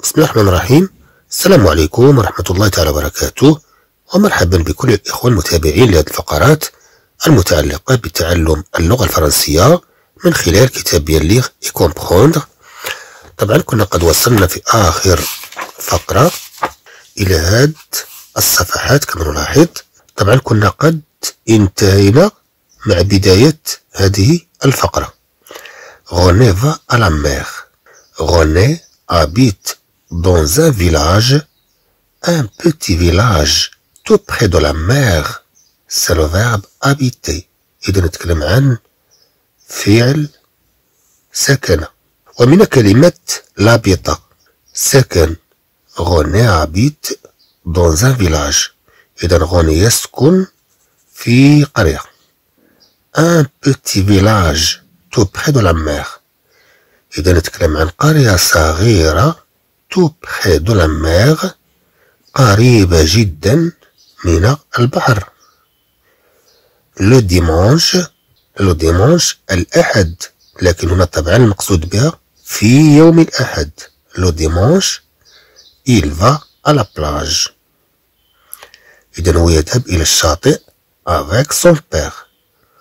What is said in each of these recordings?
بسم الله الرحمن الرحيم. السلام عليكم ورحمة الله تعالى وبركاته، ومرحبا بكل الإخوة المتابعين لهذه الفقرات المتعلقة بتعلم اللغة الفرنسية من خلال كتاب بيان ليغ إي كومبخوندغ. طبعا كنا قد وصلنا في آخر فقرة إلى هذه الصفحات كما نلاحظ. طبعا كنا قد انتهينا مع بداية هذه الفقرة. René va à la mer. René habite dans un village, un petit village tout près de la mer. C'est le verbe habiter. إذا نتكلم عن فعل سكن، ومن كلمة l'habita سكن. René habite dans un village. إذا René يسكن في قرية. Un petit village tout près de la mer. إذا نتكلم عن قرية صغيرة tout près de la mer، قريبة جدا من البحر. le dimanche الأحد، لكن هنا طبعا المقصود بها في يوم الأحد. le dimanche il va à la plage. إذا هو يذهب إلى الشاطئ avec son père.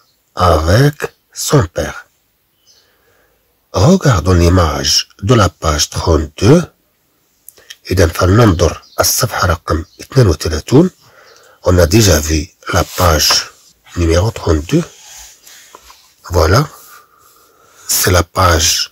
Regardons l'image de la page 32. إذا فلننظر الصفحة رقم 32. On a déjà vu la page numéro 32. Voilà. C'est la page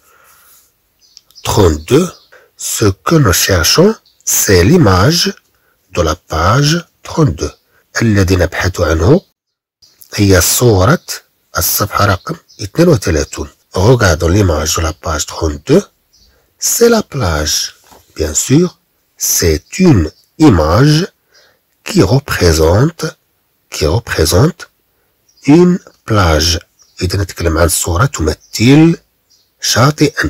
32. Ce que nous cherchons, c'est l'image de la page 32. الذي نبحث عنه هي صورة الصفحة رقم 32. Regardons l'image de la page 32. C'est la plage. Bien sûr, c'est une image qui représente une plage. إذا نتكلم عن صورة تمثل شاطئا.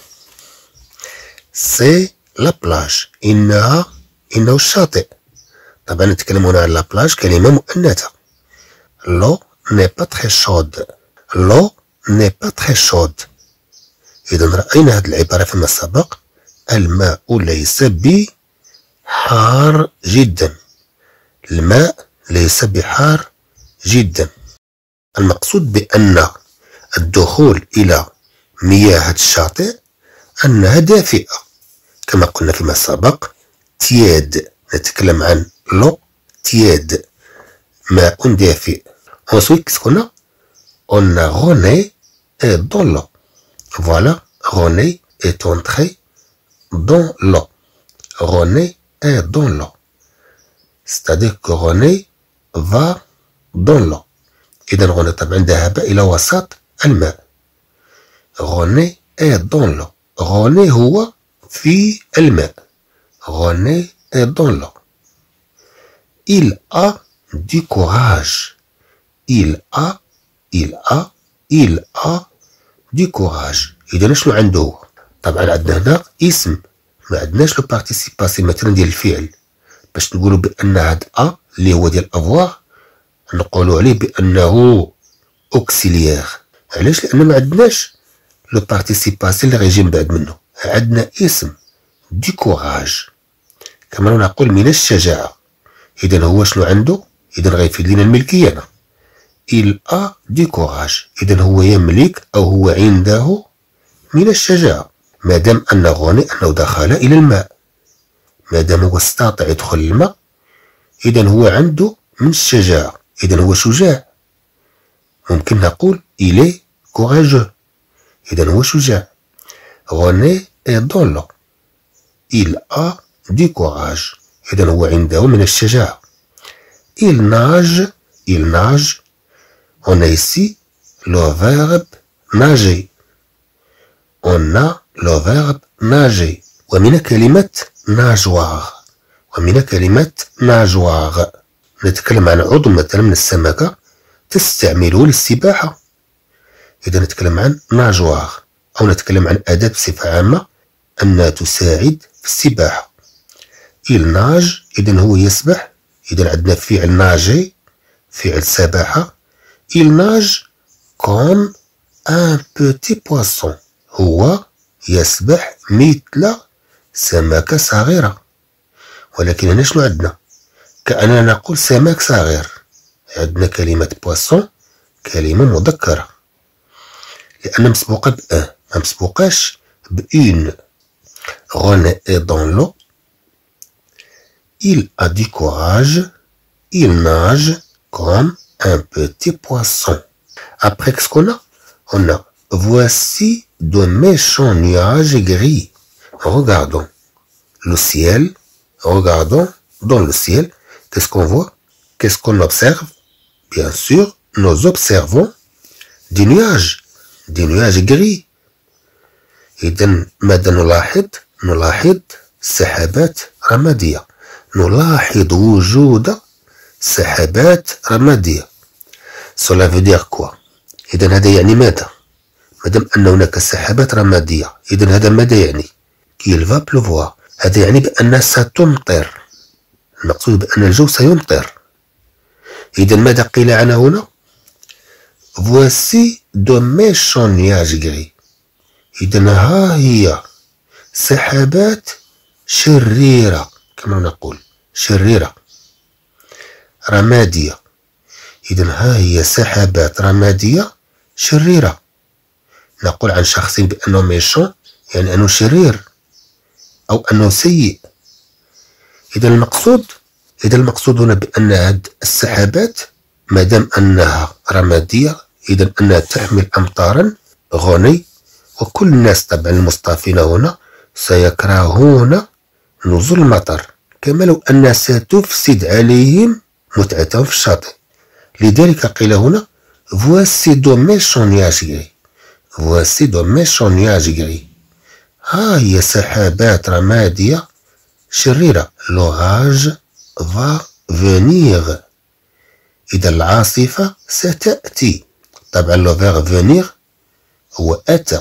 C'est la plage. إنه الشاطئ. طبعا نتكلم هنا عن la plage كلمة مؤنثة. L'eau n'est pas très chaude. L'eau n'est pas très chaude. إذا رأينا هذه العبارة فيما سبق. الماء ليس بحار جدا. الماء ليس بحار جدا. المقصود بأن الدخول إلى مياه الشاطئ أنها دافئة كما قلنا فيما سبق. تياد، نتكلم عن لو تياد، ماء دافئ. Ensuite, qu'est-ce qu'on a? On a René est dans l'eau. Voilà, René est entré dans l'eau. René est dans l'eau. C'est-à-dire que René va dans l'eau. إذا René طبعا ذهب إلى وسط الماء. René est dans l'eau. René هو في الماء. René est dans l'eau. Il a du courage. Il a du courage. إذا شنو عنده؟ طبعا عندنا هنا اسم، ما عندناش لو بارتيسيباسي مثلا ديال الفعل. باش نقولوا بأن هاد أ اللي هو ديال افواغ نقولوا عليه بأنه أوكسيليير. علاش؟ لأن ما عندناش لو بارتيسيباسي اللي غيجي من بعد منه. عندنا اسم دي كوراج، كما نقول من الشجاعة. إذا هو شنو عنده؟ إذا غيفيد لنا الملكية هنا. Il a du courage. إذا هو يملك أو هو عنده من الشجاعة. مادام أن غوني أنه دخل إلى الماء، مادام هو استطاع يدخل الماء، إذا هو عنده من الشجاعة. إذا هو شجاع. ممكن نقول il est courageux. إذا هو شجاع. غوني est dans l'eau. Il a du courage. إذا هو عنده من الشجاعة. Il nage. On a ici le verbe nager. On a le verbe nager. ومن كلمة nageoire. نتكلم عن عضو مثلا من السمكة تستعمله للسباحة. إذا نتكلم عن nageoire، أو نتكلم عن أداة بصفة عامة أنها تساعد في السباحة. il nage. إذا هو يسبح. إذا عندنا فعل nager، فعل سباحة. il nage comme un petit poisson. هو يسبح مثل سمكة صغيرة. ولكن هنا شنو عندنا؟ كأننا نقول سمك صغير. عندنا كلمة بواسون كلمة مذكرة لأن مسبوقة بأن، ما مسبوقاش بأون. René est dans l'eau. Il a du courage. Il nage comme un petit poisson. Après, qu'est-ce qu'on a? On a voici de méchants nuages gris. Regardons le ciel. Regardons dans le ciel. Qu'est-ce qu'on voit? Qu'est-ce qu'on observe? Bien sûr, nous observons des nuages gris. إذن ماذا نلاحظ سحابات رمادية. نلاحظ وجود سحابات رمادية. Cela veut dire quoi؟ إذن هذا يعني ماذا؟ مادام أن هناك سحابات رمادية، إذن هذا ماذا يعني؟ qu'il va pleuvoir. هذا يعني بأنها ستمطر. المقصود بأن الجو سيمطر. إذن ماذا قيل عنها هنا؟ voici de méchants nuages gris. إذن ها هي سحابات شريرة، كما نقول شريرة رمادية. إذن ها هي سحابات رمادية شريرة. نقول عن شخص بأنه ميشون يعني أنه شرير أو أنه سيء. إذن المقصود هنا بأن هذه السحابات مادام أنها رمادية إذن أنها تحمل أمطارا. غني وكل الناس طبعا المصطفين هنا سيكرهون نزول المطر، كما لو أنها ستفسد عليهم متعتهم في الشاطئ. لذلك قيل هنا voici de méchants nuages gris. voici de méchants nuages gris. ها هي سحابات رمادية شريرة. l'orage va venir. إذا العاصفة ستأتي. طبعا لو verbe venir هو أتى.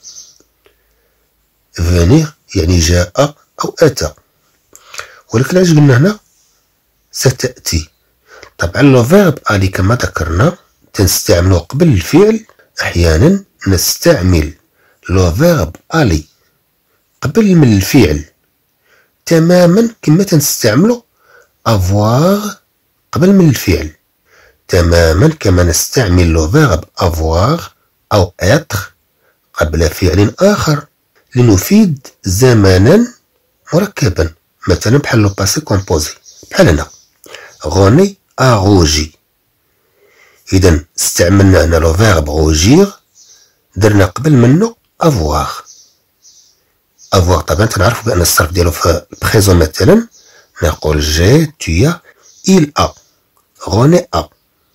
venir يعني جاء أو أتى، ولكن علاش قلنا هنا ستأتي؟ طبعا لو فيرب ألي كما ذكرنا تنستعملو قبل الفعل. أحيانا نستعمل لو فيرب ألي قبل من الفعل تماما كما تنستعملو avoir قبل من الفعل، تماما كما نستعمل لو فيرب avoir أو être قبل فعل آخر لنفيد زمانا مركبا. مثلا بحال لو باسي كومبوزي، بحال هنا غوني أغوجي. إذا استعملنا هنا لو فيرب غوجيغ درنا قبل منه افواغ. افواغ طبعا تنعرفو بأن الصرف ديالو في البريزون. مثلا نقول جي تيا إل أ غوني أ.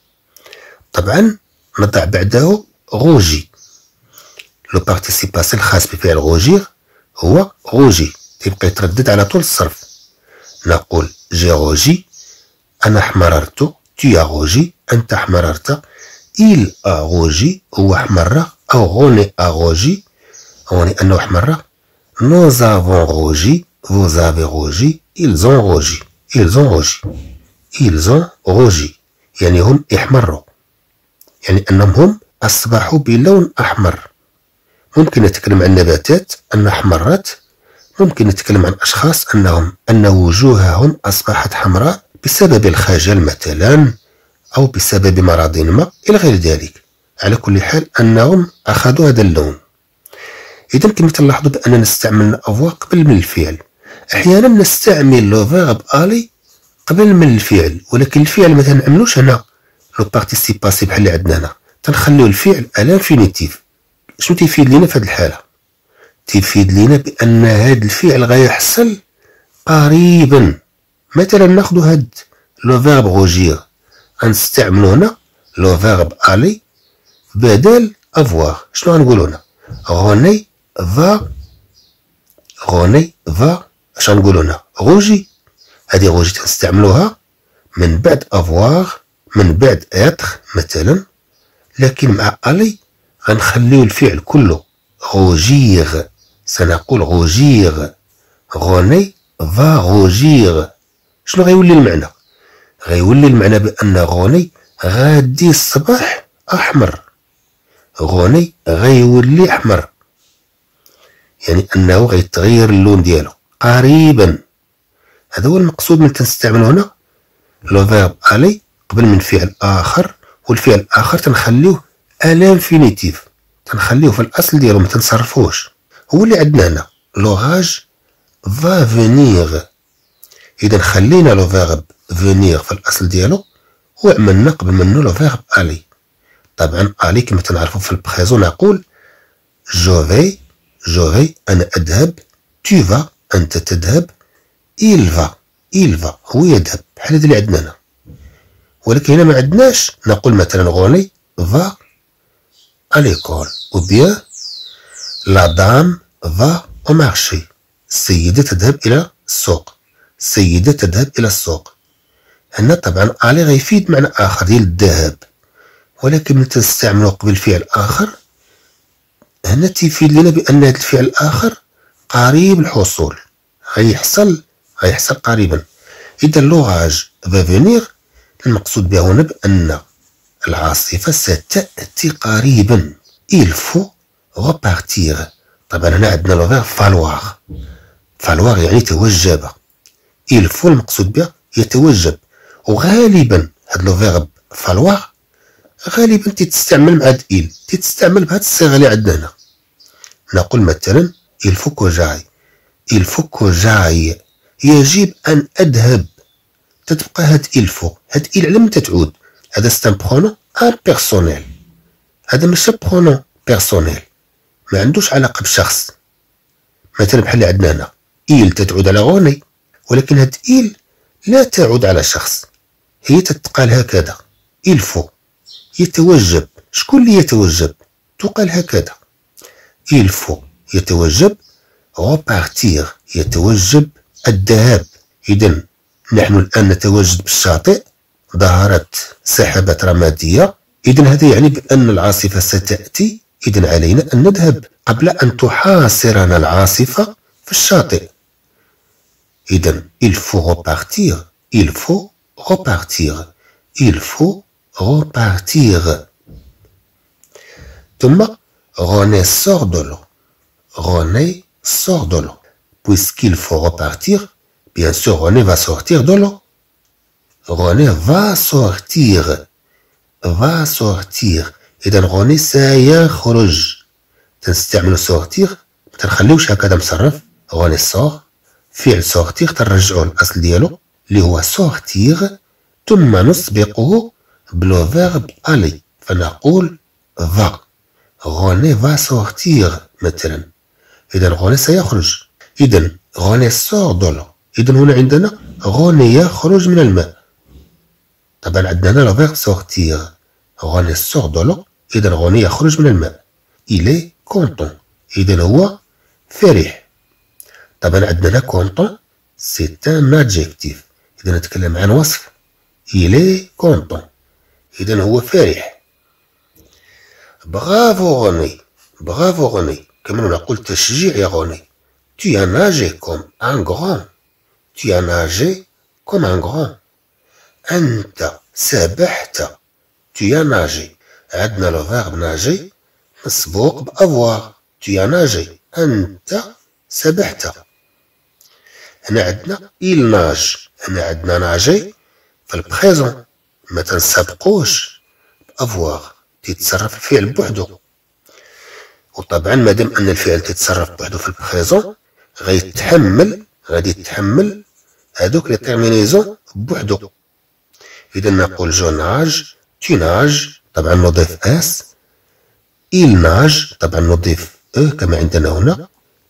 طبعا نضع بعده غوجي. لو بارتيسيباسي الخاص بفعل غوجيغ هو غوجي، تيبقى يتردد على طول الصرف. نقول جي غوجي، أنا احمررت، تي غوجي، أنت احمررت، إل غوجي هو احمر، أو غوني غوجي غوني أنه احمر، نوز افون غوجي، فوز افي غوجي، إلز اون غوجي، إلز اون غوجي، إلز اون غوجي يعني هم احمروا، يعني أنهم هم أصبحوا بلون أحمر. ممكن نتكلم عن نباتات أنها احمرت، ممكن نتكلم عن أشخاص أن وجوههم أصبحت حمراء بسبب الخجل مثلا أو بسبب مرض ما إلى غير ذلك. على كل حال أنهم أخذوا هذا اللون. إذا كما تلاحظوا بأننا نستعمل أفوا قبل من الفعل. أحيانا نستعمل لو فيرب ألي قبل من الفعل، ولكن الفعل ما تنعملوش هنا لو بارتيسيباسي بحال اللي عندنا هنا، تنخليو الفعل على انفينيتيف. شنو تيفيد لينا في هذه الحالة؟ تيفيد لينا بأن هذا الفعل غيحصل قريبا. مثلا ناخذ هاد لو فيرب غوجير غنستعملو هنا لو فيرب ألي بدل افواغ. شنو غنقولو هنا؟ غوني فا اش غنقولو هنا؟ غوجي. هادي غوجي تنستعملوها من بعد افواغ من بعد اتر مثلا، لكن مع ألي غنخليو الفعل كله غوجيغ. سنقول غوجيغ، غوني فا غوجيغ. شنو غيولي المعنى؟ غيولي المعنى بأن غوني غادي الصباح أحمر، غوني غيولي أحمر، يعني أنه غيتغير اللون ديالو. قريبا. هذا هو المقصود من تنستعمل هنا لو فيرب الي قبل من فعل اخر، والفعل الاخر تنخليوه الانفينيتيف، تنخليوه في الاصل ديالو ما تنصرفوش. هو اللي عندنا هنا لوراج va venir. اذا خلينا لو فيرب venir في الاصل ديالو وعملنا قبل منه لو فيرب الي. طبعا الي كما تنعرفوا في البريزون نقول جو في انا اذهب، tu vas انت تذهب، il va هو يذهب، بحال هذا اللي عندنا هنا. ولكن هنا ما عندناش نقول مثلا غوني va à l'école ou bien la dame va au marché. السيدة تذهب إلى السوق، السيدة تذهب إلى السوق. هنا طبعا الي غيفيد معنى آخر ديال الذهاب، ولكن ملي تنستعملو قبل فعل آخر هنا تيفيد لنا بأن هذا الفعل الآخر قريب الحصول، غيحصل قريبا. إذا لوراج va venir المقصود بها هنا بأن العاصفة ستأتي قريبا. il faut repartir. طبعا هنا عندنا لو فيرب فالوار يعني توجب. il faut المقصود بها يتوجب، وغالبا هاد لو فيرب فالوار غالبا تتستعمل مع هاد تتستعمل بهاد الصيغه اللي عندنا هنا. نقول مثلا il faut que j'aille يجب ان اذهب، تتبقى هاد il faut. هاد il على متى تعود؟ هذا ستان برونون امبيرسونيل، هذا ماشي برونون بيرسونيل، ما عندوش علاقه بالشخص. مثلا بحال اللي عندنا هنا il تتعود على غوني، ولكن هاد il لا تعود على شخص، هي تتقال هكذا il faut يتوجب. شكون اللي يتوجب؟ تقال هكذا il faut يتوجب، repartir يتوجب الذهاب. إذن نحن الآن نتواجد بالشاطئ، ظهرت سحابات رمادية، إذن هذا يعني بأن العاصفة ستأتي، إذن علينا أن نذهب قبل أن تحاصرنا العاصفة في الشاطئ. إذن il faut repartir ثم René sort de l'eau. Puisqu'il faut repartir, bien sûr René va sortir de l'eau. René va sortir. إذا René سيخرج. تنستعملو sortir، متنخليوش هكذا مصرف. René sort فعل sortir تنرجعوه للأصل ديالو اللي هو sortir، ثم نسبقه بلو فيرب aller فنقول va. René va sortir مثلا. إذا René سيخرج. إذا René sort de l'eau. إذا هنا عندنا René يخرج من الماء. طبعا عندنا لو فيرب sortir. René sort de l'eau. إذا René يخرج من الماء. Il est content. إذا هو فرح. طبعا عندنا content c'est un adjectif. إذا نتكلم عن وصف. Il est content. إذا هو فرح. برافو غوني. كما نقول تشجيع يا غوني. Tu as nagé comme un grand. أنت سبحت. Tu as nagé. عندنا لو فيرب ناجي مسبوق بأفوار. Tu as nagé. أنت سبحت. هنا عندنا il nage. هنا عندنا ناجي في البريزون، ما تنسبقوش بأفوار، تتصرف الفعل بوحدو. وطبعا مادام ان الفعل تتصرف بوحدو في البريزون غادي يتحمل هادوك لي تيرمينيزون بوحدو. اذا نقول جو ناج، tu nages طبعا نضيف اس، il nage طبعا نضيف كما عندنا هنا،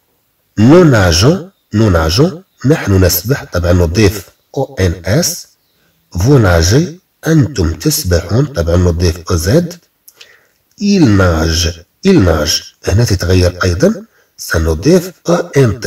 nous nageons نحن نسبح طبعا نضيف او ان اس، vous nagez انتم تسبحون طبعا نضيف او زد، il nage هنا تتغير ايضا سنضيف ان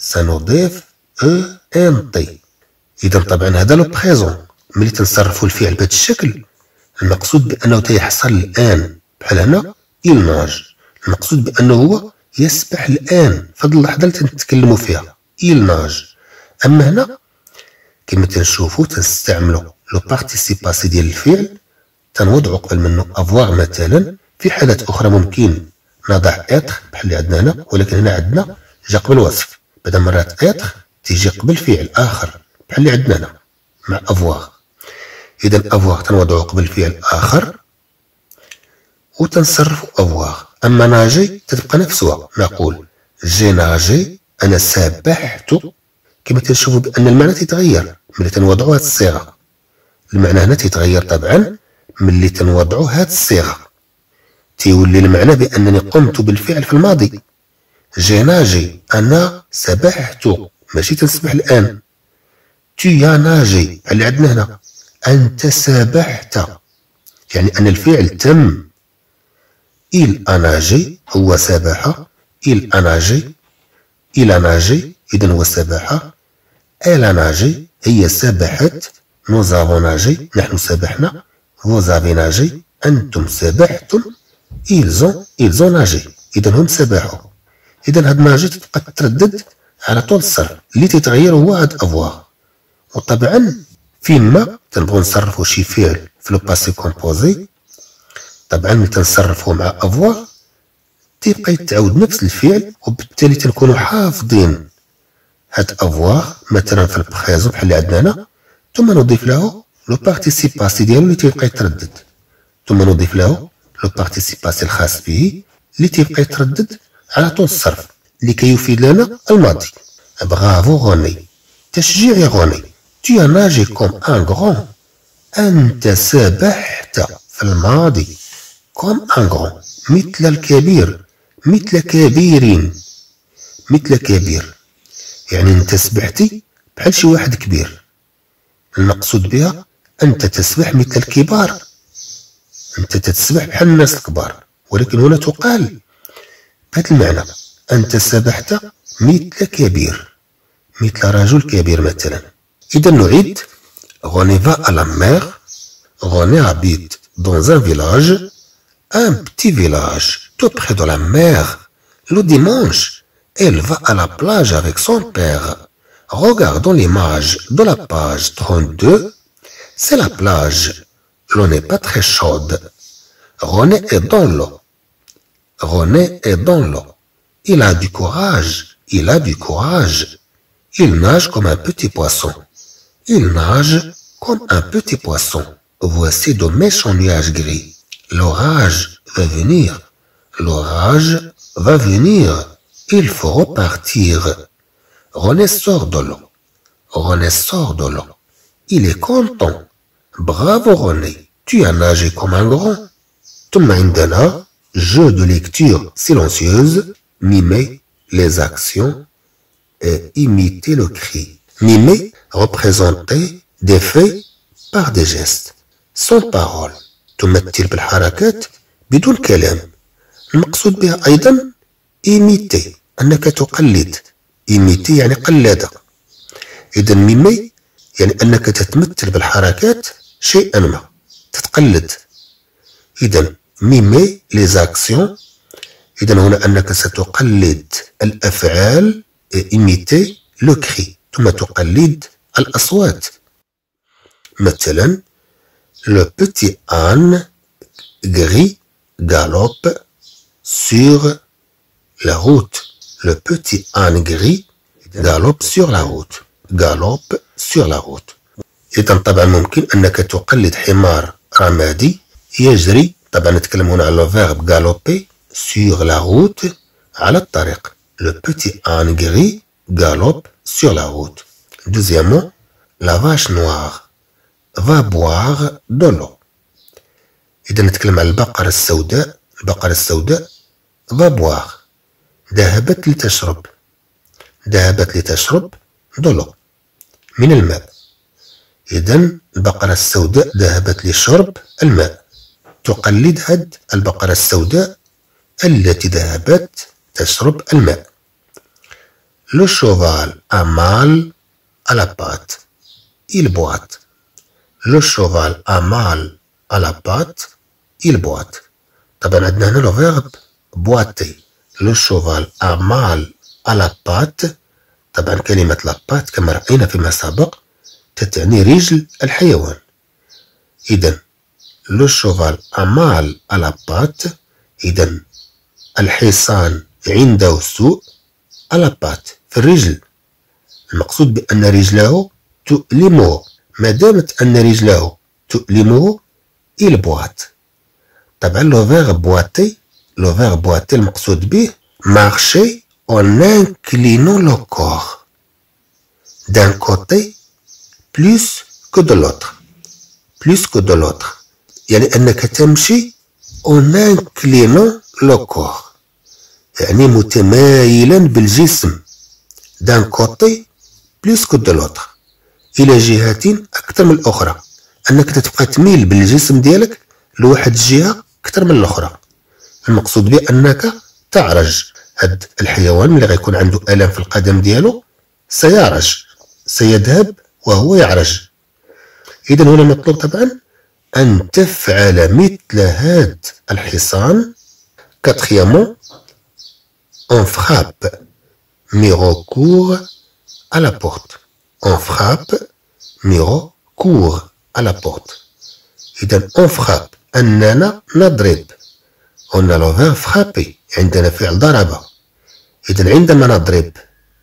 تي. اذا طبعا هذا لو بريزون ملي تنصرفوا الفعل بهذا الشكل المقصود بانه تيحصل الان، بحال هنا il nage المقصود بانه هو يسبح الان في هذه اللحظه اللي تنتكلموا فيها il nage. اما هنا كما تنشوفوا تنستعملوا لو بارتيسيباسي ديال الفعل، تنوضعوا قبل منه افواغ مثلا. في حالات اخرى ممكن نضع اتر بحال اللي عندنا هنا، ولكن هنا عندنا جا قبل الوصف، بعد مرات اتر تيجي قبل فعل آخر بحال اللي عندنا هنا مع افواغ. إذا افواغ تنوضعو قبل فعل آخر وتنصرفو افواغ. أما ناجي تتبقى نفسها، نقول جي ناجي أنا سبحت. كما تنشوفوا بأن المعنى تيتغير ملي تنوضعو هاد الصيغة. المعنى هنا تيتغير طبعا ملي تنوضعو هاد الصيغة، تيولي المعنى بأنني قمت بالفعل في الماضي. جي ناجي أنا سبحت، ماشي تنسبح الآن. تي ناجي اللي عندنا هنا أنت سبحت، يعني أن الفعل تم. إل أناجي هو سبح، إل أناجي إلى ناجي إذن هو سبح، إلى ناجي هي سبحت، nous avons ناجي نحن سبحنا، vous avez ناجي أنتم سبحتم، ils ont ناجي إذن هم سبحوا. إذن هاد ناجي تبقى تتردد على طول الصرف، اللي تيتغير هو هاد أفواغ. وطبعا فيما تنبغو نصرفو شي فعل في لو باسي كومبوزي، طبعا ملي تنصرفو مع افواغ تيبقى يتعاود نفس الفعل، وبالتالي تنكونو حافظين هاد افواغ مثلا في البخيزو بحال اللي عندنا هنا، ثم نضيف له لو بارتيسيباسي ديالو اللي تيبقى يتردد، ثم نضيف له لو بارتيسيباسي الخاص به اللي تيبقى يتردد على طول الصرف لكي يفيد لنا الماضي. برافو غوني، تشجيع يا غوني. Tu as nagé comme un grand. أنت سبحت في الماضي comme un grand، مثل الكبير، مثل كبير، مثل كبير، يعني أنت سبحتي بحال شي واحد كبير. المقصود بها أنت تسبح مثل الكبار، أنت تسبح بحال الناس الكبار، ولكن هنا تقال بهذا المعنى أنت سبحت مثل كبير، مثل رجل كبير مثلا. إذا نعيد. René va à la mer. René habite dans un village, un petit village tout près de la mer. Le dimanche, elle va à la plage avec son père. Regardons l'image de la page 32. C'est la plage. L'eau n'est pas très chaude. René est dans l'eau. René est dans l'eau. Il a du courage. Il a du courage. Il nage comme un petit poisson. Il nage comme un petit poisson. Voici de méchants nuages gris. L'orage va venir. L'orage va venir. Il faut repartir. René sort de l'eau. René sort de l'eau. Il est content. Bravo René. Tu as nagé comme un grand. ثم عندنا jeu de lecture silencieuse. Mimer les actions et imiter le cri. Mimer, représenter des faits par des gestes sans parole. تمثل بالحركات بدون كلام. المقصود بها أيضا imiter، أنك تقلد. imiter يعني قلادة. إذا ميمي يعني أنك تتمثل بالحركات شيئا ما، تتقلد. إذا ميمي les actions، إذا هنا أنك ستقلد الأفعال. imiter le cri، ثم تقلد الأصوات. مثلا le petit âne gris galope sur la route. Le petit âne gris galope sur la route. galope sur la route. إذا طبعا ممكن أنك تقلد حمار رمادي يجري، طبعا نتكلم هنا على الفيرب galoper sur la route، على الطريق. Le petit âne gris galope sur la route. Deuxièmement, la vache noire va boire de l'eau. إذا نتكلم عن البقرة السوداء. البقرة السوداء va boire، ذهبت لتشرب. ذهبت لتشرب de l'eau، من الماء. إذا البقرة السوداء ذهبت لشرب الماء. تقلد هاد البقرة السوداء التي ذهبت تشرب الماء. Le cheval a mal à la patte. Il boite. Le cheval a mal à la patte. Il boite. طبعا عندنا هنا لو فيرب boiter. Le cheval a mal à la patte. طبعا كلمة la patte كما رأينا فيما سبق تتعني رجل الحيوان. إذا le cheval a mal à la patte. إذا الحصان عنده سوء à la patte في الرجل. المقصود بأن رجله تؤلمه. ما دامت أن رجله تؤلمه il boite. طبعا لو فيرب بواتي، لو فيرب بواتي المقصود به marcher en inclinant le corps d'un côté plus que de l'autre. plus que de l'autre يعني أنك تمشي en inclinant le corps يعني متمايلا بالجسم d'un côté plus que de l'autre إلى جهة أكثر من الأخرى. أنك تبقى تميل بالجسم ديالك لواحد الجهة أكثر من الأخرى. المقصود بأنك تعرج. هاد الحيوان اللي غيكون عنده ألم في القدم ديالو سيعرج، سيذهب وهو يعرج. إذا هنا مطلوب طبعا أن تفعل مثل هاد الحصان. Quatrièmement, on frappe. Miro court à la porte. On frappe. Miro court à la porte. إذا on frappe أننا نضرب. On a le verbe frapper. عندنا فعل ضرب. إذا عندما نضرب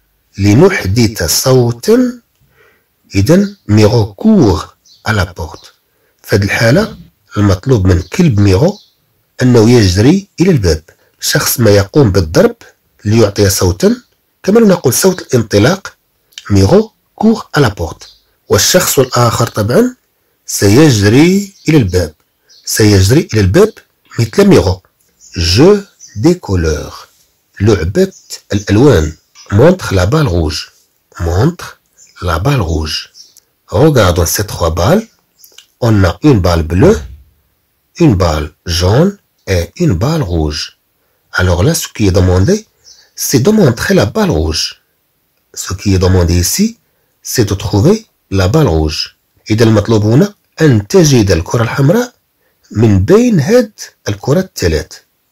لنحدث صوتا إذا ميرو كور على بورت. في هذه الحالة المطلوب من كلب ميرو أنه يجري إلى الباب. شخص ما يقوم بالضرب ليعطي صوتا كما نقول صوت الانطلاق ميرو كور على بورت. والشخص الآخر طبعا سيجري إلى الباب. سيجري إلى الباب مثل ميرو. جو دي كولور. لعبة الألوان. montre la balle rouge. montre la balle rouge. Regardons ces trois balles. On a une balle bleue, une balle jaune et une balle rouge. Alors là, ce qui est demandé, c'est de montrer la balle rouge. Ce qui est demandé ici, c'est de trouver la balle rouge. إذا المطلوب هنا أن تجد الكرة الحمراء من بين هاد الكرات الثلاث.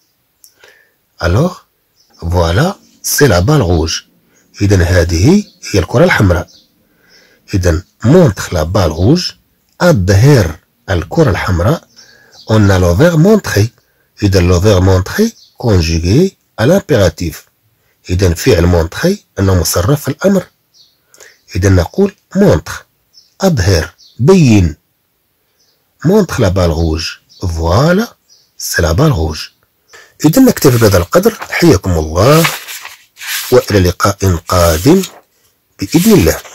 Alors, voilà, c'est la balle rouge. إذا هذه هي الكرة الحمراء. إذا montre la balle rouge. أظهر الكرة الحمراء. On a le verbe montrer. إذا le verbe montrer conjugué à l'impératif. إذا فعل montrer أنه مصرف في الأمر. إذا نقول montre. أظهر. بين. montre la balle rouge. Voilà, c'est la balle rouge. إذا نكتفي بهذا القدر. حياكم الله وإلى لقاء قادم بإذن الله.